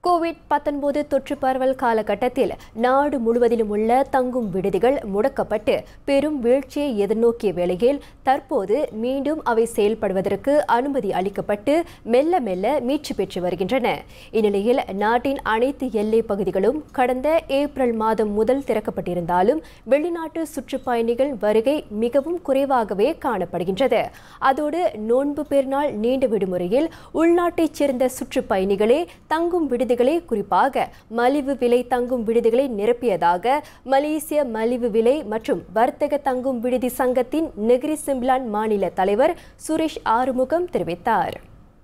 COVID-19 தொற்று பரவல் காலகட்டத்தில் நாடு முழுவதிலும் உள்ள தங்கும் விடுதிகள் முடக்கப்பட்டு பெரும் வீழ்ச்சியை எதிர்நோக்கிய வேளையில் தற்போது மீண்டும் அவை செயல்படுவதற்கு அனுமதி அளிக்கப்பட்டு மெல்ல மெல்ல மீட்சி பெற்று வருகின்றன. இந்நிலையில் நாட்டின் அனைத்து எல்லை பகுதிகளும் கடந்த ஏப்ரல் மாதம் முதல் திறக்கப்பட்டிருந்தாலும் வெளிநாட்டு சுற்றுப்பயணிகள் வருகை மிகவும் குறைவாகவே காணப்படுகின்றது. அதோடு நோன்பு பெருநாள் நீண்ட விடுமுறையில் உள்நாட்டைச் சேர்ந்த சுற்றுப்பயணிகளே தங்கும் விடுதிகளை குறிப்பாக மலிவு விலை தங்கும் விடுதிகளை நிரப்பியதாக மலேசிய மலிவு விலை மற்றும் வர்த்தக தங்கும் விடுதி சங்கத்தின் நெகிரி சிம்பிளான் மாநில தலைவர் சுரேஷ் ஆறுமுகம் தெரிவித்தார்.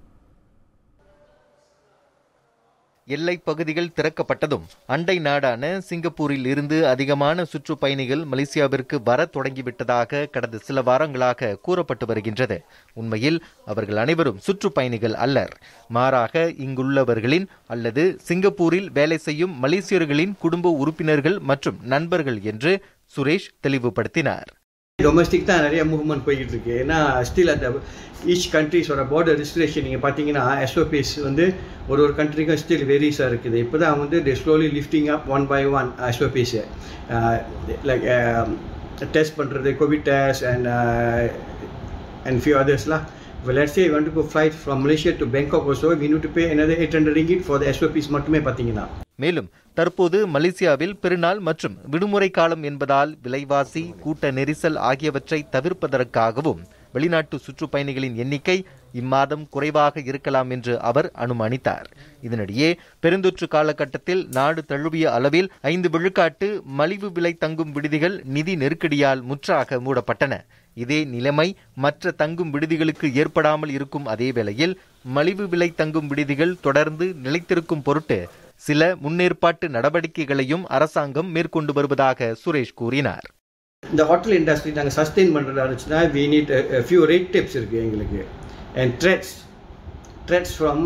எல்லைப் பகுதிகள் திறக்கப்பட்டதும் அண்டை நாடான சிங்கப்பூரில் இருந்து அதிகமான சுற்றுப்பயணிகள் மலேசியாவிற்கு வர தொடங்கிவிட்டதாக கடந்த சில வாரங்களாக கூறப்பட்டு வருகின்றது. உண்மையில் அவர்கள் அனைவரும் சுற்றுப்பயணிகள் அல்லர். மாறாக இங்குள்ளவர்களின் அல்லது சிங்கப்பூரில் வேலை செய்யும் மலேசியர்களின் குடும்ப உறுப்பினர்கள் மற்றும் நண்பர்கள் என்று சுரேஷ் தெளிவுபடுத்தினார். டொமஸ்டிக் தான் நிறைய மூவ்மெண்ட் போய்கிட்டு இருக்கு. ஏன்னா ஸ்டில் அந்த ஈச் கண்ட்ரிஸோட பார்டர் ரெஸ்ட்ரிக்ஷன் நீங்கள் பார்த்தீங்கன்னா எஸ்ஓபிஸ் வந்து ஒரு கண்ட்ரிக்கும் ஸ்டில் வேரியஸாக இருக்குது. இப்போ தான் வந்து they slowly lifting up one by one SOPs like test பண்ணுறது, கோவிட் டெஸ்ட் அண்ட் ஃபியூ அதர்ஸ்லாம். Well, let's say you want to go flight from Malaysia to Bangkok also, we need to pay another 800 ringgit for the SOPs மட்டுமே பார்த்தீங்கன்னா. மேலும் தற்போது மலேசியாவில் பெருநாள் மற்றும் விடுமுறை காலம் என்பதால் விலைவாசி, கூட்ட நெரிசல் ஆகியவற்றை தவிர்ப்பதற்காகவும் வெளிநாட்டு சுற்றுப்பயணிகளின் எண்ணிக்கை இம்மாதம் குறைவாக இருக்கலாம் என்று அவர் அனுமானித்தார். இதனிடையே பெருந்தொற்று காலகட்டத்தில் நாடு தழுவிய அளவில் 5 விழுக்காட்டு மலிவு விலை தங்கும் விடுதிகள் நிதி நெருக்கடியால் முற்றாக மூடப்பட்டன. இதே நிலைமை மற்ற தங்கும் விடுதிகளுக்கு ஏற்படாமல் இருக்கும் அதே வேளையில் மலிவு விலை தங்கும் விடுதிகள் தொடர்ந்து நிலைத்திருக்கும் பொருட்டு சில முன்னேற்பாட்டு நடவடிக்கைகளையும் அரசாங்கம் மேற்கொண்டு வருவதாக சுரேஷ் கூறினார். இந்த ஹோட்டல் இண்டஸ்ட்ரி நாங்கள் சஸ்டெயின் பண்ணுறதா இருந்துச்சுன்னா we need a few rate tips இருக்குது எங்களுக்கு. and threats from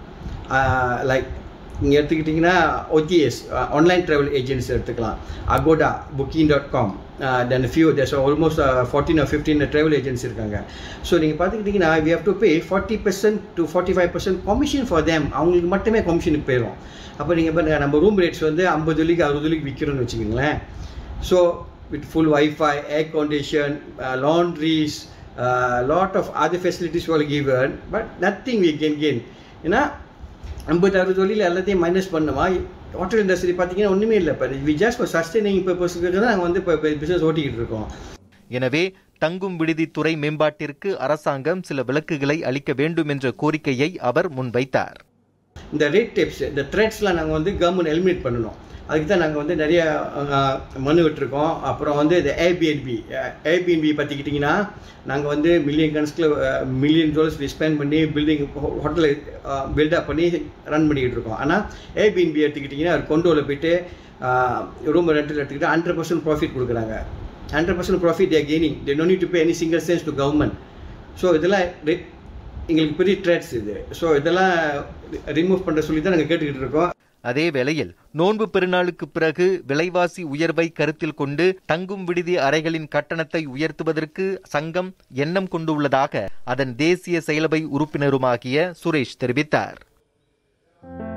like நீங்கள் எடுத்துக்கிட்டிங்கன்னா OTAs, ஆன்லைன் ட்ராவல் ஏஜென்சி எடுத்துக்கலாம், Agoda, booking.com, then there's almost 14 or 15 travel agencies இருக்காங்க. ஸோ நீங்கள் பார்த்துக்கிட்டிங்கன்னா we have to pay 40% to 45% commission for them. அவங்களுக்கு மட்டுமே கமிஷனுக்கு போயிடும். அப்போ நீங்கள் பாருங்கள், நம்ம ரூம் ரேட்ஸ் வந்து 50 வெள்ளிக்கு 60 வெள்ளிக்கு விற்கிறோன்னு வச்சுக்கோங்களேன். So with full Wi-Fi, air condition, laundries, lot of other facilities were given, but nothing we can gain. ஏன்னா 50-60 வெள்ளியில் எல்லாத்தையும் மைனஸ் பண்ணுமா? ஹோட்டல் இண்டஸ்ட்ரி பார்த்தீங்கன்னா ஒன்றுமே இல்லை. இப்போ வி ஜஸ்ட் ஃபார் சஸ்டெய்னிங் பர்பஸ்க்கு தான் நாங்கள் வந்து இப்போ பிஸ்னஸ் ஓட்டிக்கிட்டு இருக்கோம். எனவே தங்கும் விடுதி துறை மேம்பாட்டிற்கு அரசாங்கம் சில விலக்குகளை அளிக்க வேண்டும் என்ற கோரிக்கையை அவர் முன்வைத்தார். இந்த ரேட் டிப்ஸ், இந்த த்ரெட்ஸ்லாம் நாங்கள் வந்து கவர்மெண்ட் எலிமினேட் பண்ணணும். அதுக்கு தான் நாங்கள் வந்து நிறைய மனு விட்டுருக்கோம். அப்புறம் வந்து இந்த ஏர்பிஎன்பி பார்த்துக்கிட்டிங்கன்னா நாங்கள் வந்து மில்லியன் டாலர்ஸ் ஸ்பெண்ட் பண்ணி பில்டிங் ஹோட்டலை பில்டப் பண்ணி ரன் பண்ணிக்கிட்டு இருக்கோம். ஆனால் ஏர்பிஎன்பி எடுத்துக்கிட்டிங்கன்னா ஒரு கொண்டோவில் போய்ட்டு ரூம் ரெண்டில் எடுத்துக்கிட்டு 100% ப்ராஃபிட் கொடுக்குறாங்க. 100% profit their gaining. They don't need to pay any single cents to government. So இதெல்லாம் எங்களுக்கு பெரிய ட்ரேட்ஸ் இது. ஸோ இதெல்லாம் ரிமூவ் பண்ணுற சொல்லி தான் நாங்கள் கேட்டுக்கிட்டு இருக்கோம். அதே வேளையில் நோன்பு பெருநாளுக்கு பிறகு விலைவாசி உயர்வை கருத்தில் கொண்டு தங்கும் விடுதி அறைகளின் கட்டணத்தை உயர்த்துவதற்கு சங்கம் எண்ணம் கொண்டுள்ளதாக அதன் தேசிய செயலவை உறுப்பினருமாகிய சுரேஷ் தெரிவித்தார்.